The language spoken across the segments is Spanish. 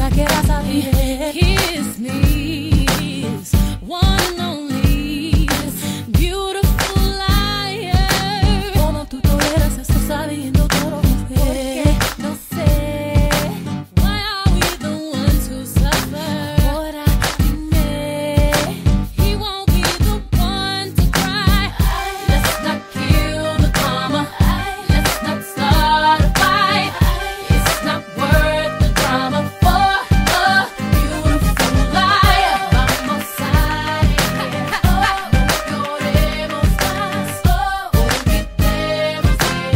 nunca quieras saber. Kiss me, kiss one and only, beautiful liar. Como tú toleras esto sabiendo todo, mujer. No sé, why are we the ones who suffer? Ahora dime, He won't be the one to cry. Let's not kill the drama. Let's not start a fight. It's not worth the drama for a beautiful liar. Vamos a no lloremos más. Olvidemos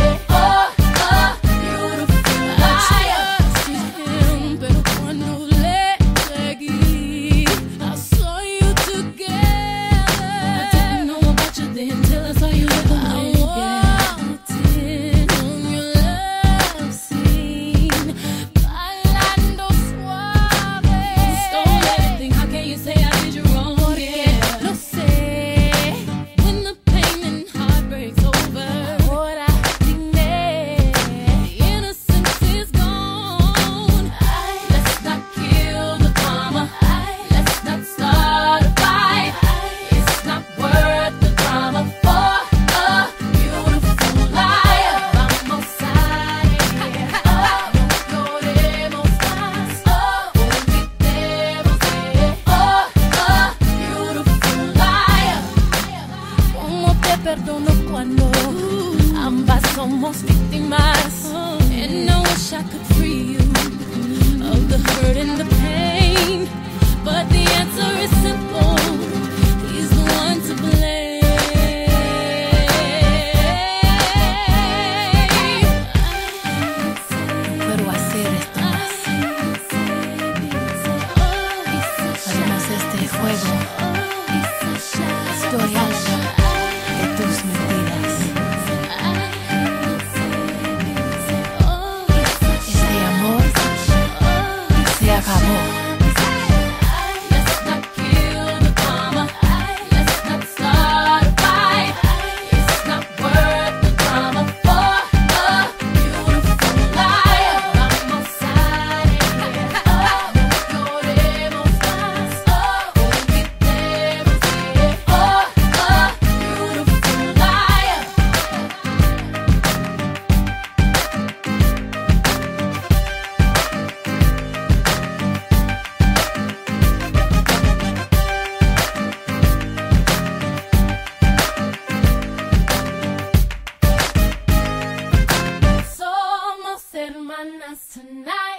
beautiful liar. Pero cuando le seguí, I saw you together. I didn't know about you then till I saw you with a man. Walked in on your love scene, bailando suave. You stole everything. How can you say I did you wrong? Yeah, no sé. When the pain and heartbreak's over, ahora dime. innocence is gone. Let's not kill the drama. Let's not start a fight. It's not worth the drama for a beautiful liar. Vamos a no lloremos más. Olvidemos beautiful liar. ¿Cómo te perdono cuando ambas somos víctimas? And I wish I could free you of the hurt and the pain, but the answer is simple. He's the one to blame. Pero hacer esto más. Hagamos este juego. Estoy harta de tus mentiras. Este amor se acabó. Let's not kill the drama. Let's not start a fight. It's not worth the drama for a beautiful liar. Vamos a no lloremos más. Olvidemos beautiful liar. Somos hermanas tonight.